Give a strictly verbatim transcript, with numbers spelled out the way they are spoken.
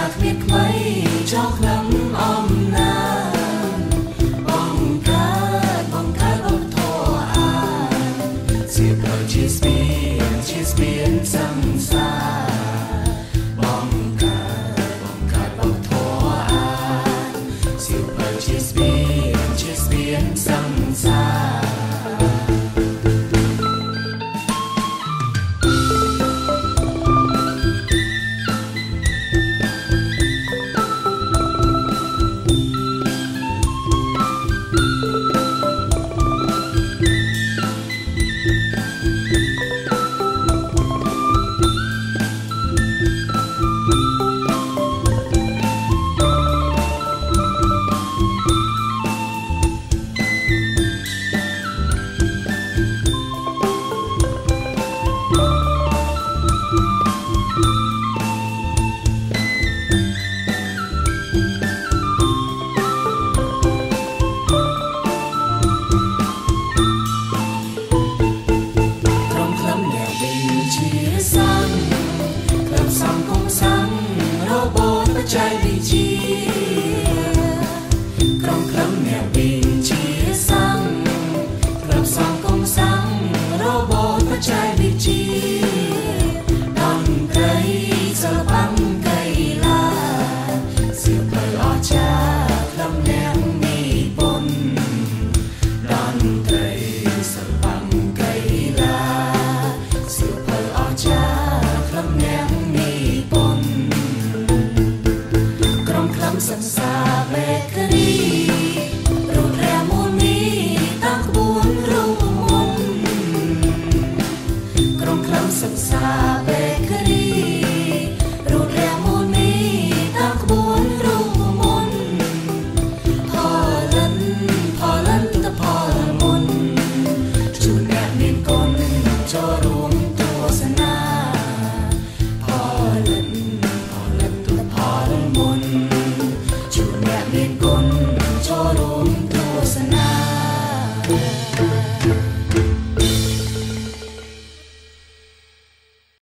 គ្មានថ្មីចោលខ្លឹមអំណាចបង្កើតបង្កើតឧបធរអាសៀវភៅជាស្ពានជាស្ពានសង្សារបង្កើតបង្កើតឧបធរអាសៀវភៅជាស្ពានជាស្ពានសង្សារใจวิจีក្រុមខ្លឹមអ្នកវិជាសាំងក្លឹបសង្គមសាំងរ៉ូបូតបច្ចេកវិទ្យាតន្ត្រីសិល្បៈកីឡាសៀវភៅអស្ចារ្យខ្លឹមអ្នកនិពន្ធតន្ត្រីសិល្បៈកីឡាសៀវភៅអស្ចារ្យខ្លឹមអ្នកនិពន្ធសិក្សាបេក្រីរូបរាងមូលនេះតាមក្បួនរូបមន្តក្រុមខ្លឹមសិក្សាបេក្រីរូបរាងមូលនេះតាមក្បួនរូបមន្តផលិតផលិតផលមុនជួយអ្នកមានគុណចូលរួមទស្សនាផលិតផលិតផលមុនមានគុណចូលរួមទស្សនា